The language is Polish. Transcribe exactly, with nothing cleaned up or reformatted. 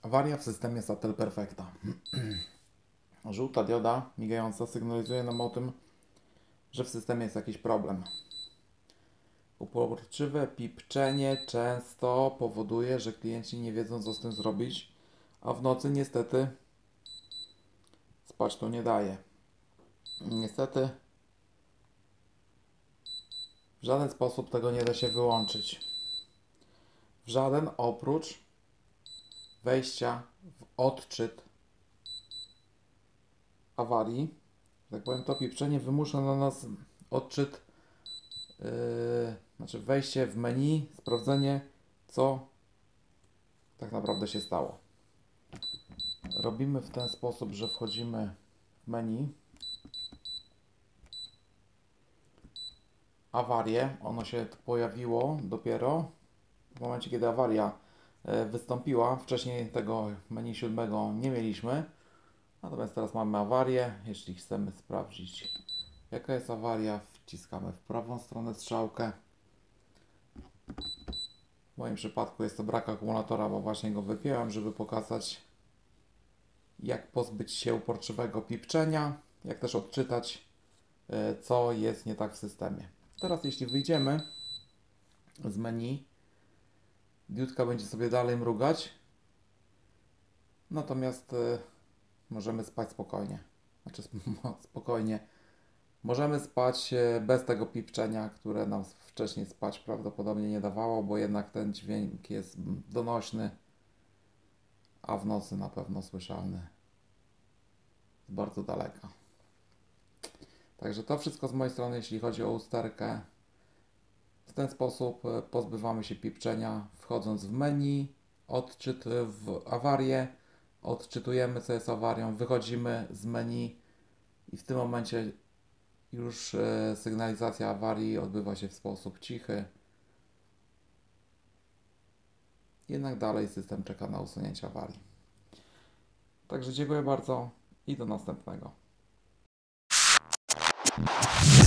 Awaria w systemie Satel Perfecta. Żółta dioda migająca sygnalizuje nam o tym, że w systemie jest jakiś problem. Uporczywe pipczenie często powoduje, że klienci nie wiedzą, co z tym zrobić, a w nocy niestety spać to nie daje. Niestety w żaden sposób tego nie da się wyłączyć. W żaden oprócz wejścia w odczyt awarii. Tak powiem, to pipczenie wymusza na nas odczyt, yy, znaczy wejście w menu, sprawdzenie, co tak naprawdę się stało. Robimy w ten sposób, że wchodzimy w menu, awarię, ono się pojawiło dopiero w momencie, kiedy awaria wystąpiła. Wcześniej tego menu siódmego nie mieliśmy, natomiast teraz mamy awarię. Jeśli chcemy sprawdzić, jaka jest awaria, wciskamy w prawą stronę strzałkę. W moim przypadku jest to brak akumulatora, bo właśnie go wypiąłem, żeby pokazać, jak pozbyć się uporczywego pipczenia, jak też odczytać, co jest nie tak w systemie. Teraz jeśli wyjdziemy z menu, diodka będzie sobie dalej mrugać, natomiast y, możemy spać spokojnie. Znaczy spokojnie. Możemy spać bez tego pipczenia, które nam wcześniej spać prawdopodobnie nie dawało, bo jednak ten dźwięk jest donośny, a w nocy na pewno słyszalny z bardzo daleka. Także to wszystko z mojej strony, jeśli chodzi o usterkę. W ten sposób pozbywamy się pipczenia, wchodząc w menu, odczyt w awarię, odczytujemy, co jest awarią, wychodzimy z menu i w tym momencie już sygnalizacja awarii odbywa się w sposób cichy. Jednak dalej system czeka na usunięcie awarii. Także dziękuję bardzo i do następnego.